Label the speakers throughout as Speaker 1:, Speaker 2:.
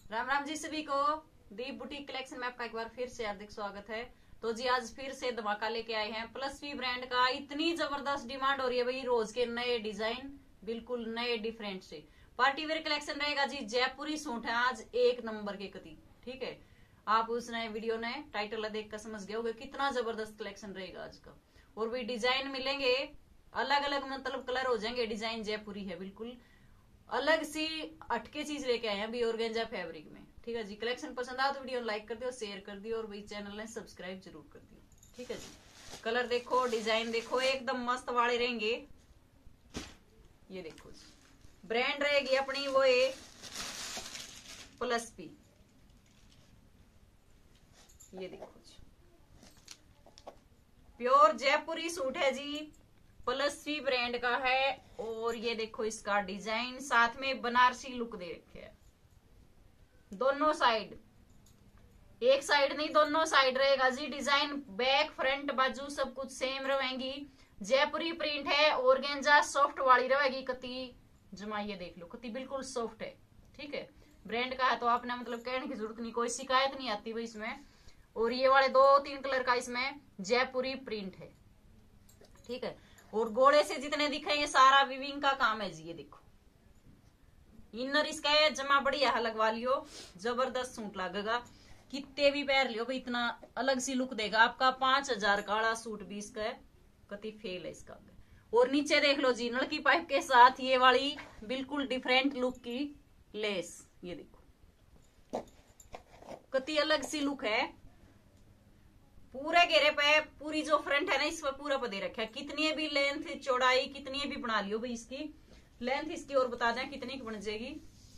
Speaker 1: राम राम जी सभी को। दीप boutique collection में आपका एक बार फिर से हार्दिक स्वागत है। तो जी आज फिर से धमाका लेके आए हैं प्लस वी ब्रांड का। इतनी जबरदस्त डिमांड हो रही है भाई, रोज के नए डिजाइन, बिल्कुल नए डिफरेंट से पार्टी वेयर कलेक्शन रहेगा जी। जयपुरी सूट है आज एक नंबर के कति, ठीक है। आप उस नए वीडियो ने टाइटल देख कर समझ गए होगे कितना जबरदस्त कलेक्शन रहेगा आज का। और भी डिजाइन मिलेंगे अलग अलग, मतलब कलर हो जाएंगे। डिजाइन जयपुरी है, बिल्कुल अलग सी हटके चीज लेके आए हैं अभी ऑर्गेंजा फैब्रिक में, ठीक है जी। कलेक्शन पसंद आया तो वीडियो लाइक कर दियो, शेयर कर दियो और भाई चैनल ने सब्सक्राइब जरूर कर दियो, ठीक है जी। कलर देखो, डिजाइन देखो, एकदम मस्त वाले रहेंगे। ये देखो जी, ब्रांड रहेगी अपनी वो है प्लस पी। ये देखो जी, प्योर जयपुरी सूट है जी, प्लस वी ब्रांड का है। और ये देखो इसका डिजाइन, साथ में बनारसी लुक दे रखे है। दोनों साइड, एक साइड नहीं दोनों साइड रहेगा जी डिजाइन। बैक फ्रंट बाजू सब कुछ सेम रहेंगी। जयपुरी प्रिंट है, ऑर्गेंजा सॉफ्ट वाली रहेगी कति। जमाइए देख लो, कति बिल्कुल सॉफ्ट है, ठीक है। ब्रांड का है तो आपने मतलब कहने की जरूरत नहीं, कोई शिकायत नहीं आती भाई इसमें। और ये वाले 2-3 कलर का इसमें जयपुरी प्रिंट है, ठीक है। और गोले से जितने दिखेंगे सारा विविंग का काम है जी। ये देखो इनर इसका है, जमा बढ़िया लगवा लियो, जबरदस्त सूट लगेगा। कितने भी पैर लियो भाई, इतना अलग सी लुक देगा आपका। 5,000 काला सूट भी इसका है, कति फेल है इसका। और नीचे देख लो जी, नलकी पाइप के साथ ये वाली बिल्कुल डिफरेंट लुक की लेस। ये देखो कति अलग सी लुक है। पूरे घेरे पे पूरी जो फ्रंट है ना इस पर पूरा पे दे रखा है। कितनी भी लेंथ चौड़ाई कितनी भी बना लियो भाई, इसकी लेंथ इसकी और बता दें कितनी की बन जाएगी।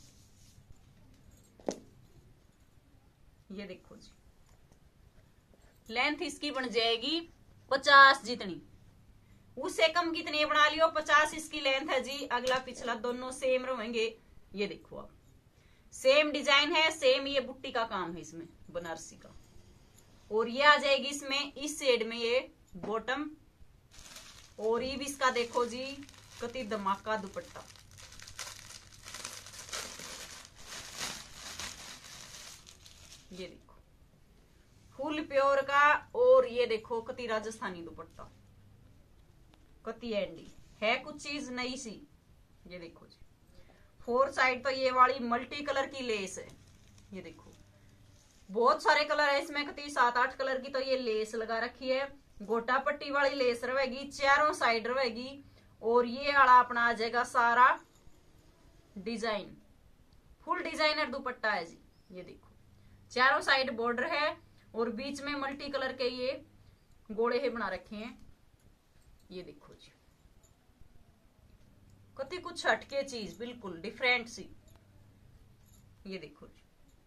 Speaker 1: ये देखो जी, लेंथ इसकी बन जाएगी 50 जितनी। उससे कम कितनी बना लियो, 50 इसकी लेंथ है जी। अगला पिछला दोनों सेम रहेंगे। ये देखो आप, सेम डिजाइन है, सेम ये बुट्टी का काम है इसमें बनारसी का। और ये आ जाएगी इसमें इस शेड में ये बॉटम। और ये भी इसका देखो जी, कति धमाका दुपट्टा। ये देखो फुल प्योर का। और ये देखो कति राजस्थानी दुपट्टा, कति एंडी है, कुछ चीज नई सी। ये देखो जी, 4 साइड तो ये वाली मल्टी कलर की लेस है। ये देखो बहुत सारे कलर है इसमें, कति 7-8 कलर की तो ये लेस लगा रखी है। गोटा पट्टी वाली लेस रहेगी, चारों साइड रहेगी। और ये वाला अपना आ जाएगा सारा डिजाइन, फुल डिजाइनर दुपट्टा है जी। ये देखो चारों साइड बॉर्डर है और बीच में मल्टी कलर के ये गोले ही बना रखे हैं। ये देखो जी, कति कुछ हटके चीज, बिल्कुल डिफरेंट सी। ये देखो जी,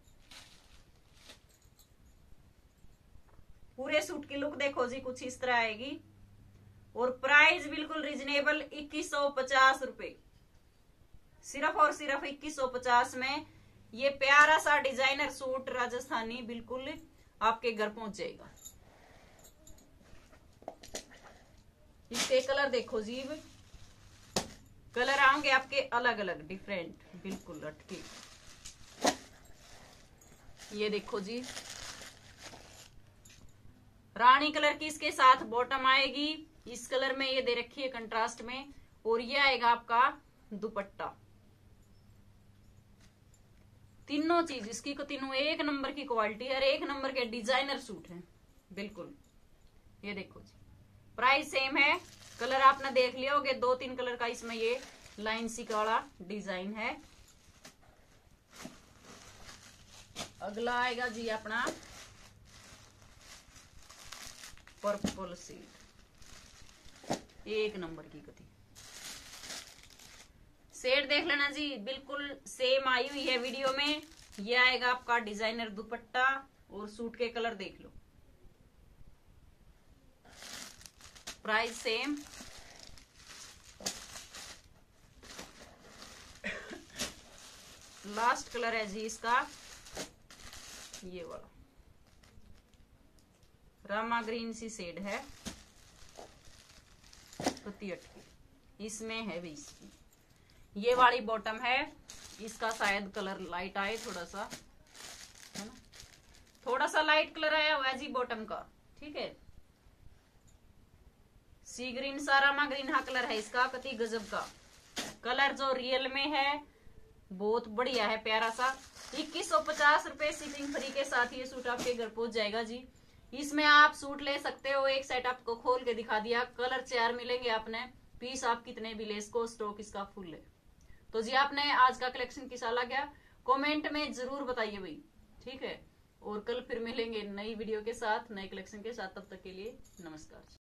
Speaker 1: पूरे सूट की लुक देखो जी, कुछ इस तरह आएगी। और प्राइस बिल्कुल रिजनेबल 2150 रुपए, सिर्फ और सिर्फ 2150 में ये प्यारा सा डिजाइनर सूट राजस्थानी बिल्कुल आपके घर पहुंच जाएगा। इसके कलर देखो जी, कलर आएंगे आपके अलग अलग डिफरेंट, बिल्कुल हटके। ये देखो जी, रानी कलर की इसके साथ बॉटम आएगी। इस कलर में ये दे रखी है कंट्रास्ट में। और ये आएगा आपका दुपट्टा। तीनों चीज इसकी को तीनों एक नंबर की क्वालिटी है और एक नंबर के डिजाइनर सूट है बिल्कुल। ये देखो जी, प्राइस सेम है। कलर आपने देख लिया होगा, 2-3 कलर का इसमें ये लाइन सी वाला डिजाइन है। अगला आएगा जी अपना पर्पल शेड, एक नंबर की कति। शेड देख लेना जी, बिल्कुल सेम आई हुई है वीडियो में। ये आएगा आपका डिजाइनर दुपट्टा और सूट के कलर देख लो। Price same. लास्ट कलर है जी इसका ये वाला, रामा ग्रीन सी शेड है, पत्ती अटकी इसमें है भी इसकी। ये वाली बॉटम है, इसका शायद कलर लाइट आए थोड़ा सा, है ना। थोड़ा सा लाइट कलर आया हुआ है जी बॉटम का, ठीक है। सी ग्रीन सारामा ग्रीन हा कलर है इसका, कति गजब का कलर जो रियल में है, बहुत बढ़िया है, प्यारा सा। 2150 रुपए शिपिंग फ्री के साथ ये सूट आपके घर पहुंच जाएगा जी। इसमें आप सूट ले सकते हो, एक सेट आपको खोल के दिखा दिया, कलर 4 मिलेंगे आपने, पीस आप कितने भी ले इसको, स्टॉक इसका फुल है। तो जी आपने आज का कलेक्शन कैसा लगा कमेंट में जरूर बताइए भाई, ठीक है। और कल फिर मिलेंगे नई वीडियो के साथ, नए कलेक्शन के साथ, तब तक के लिए नमस्कार।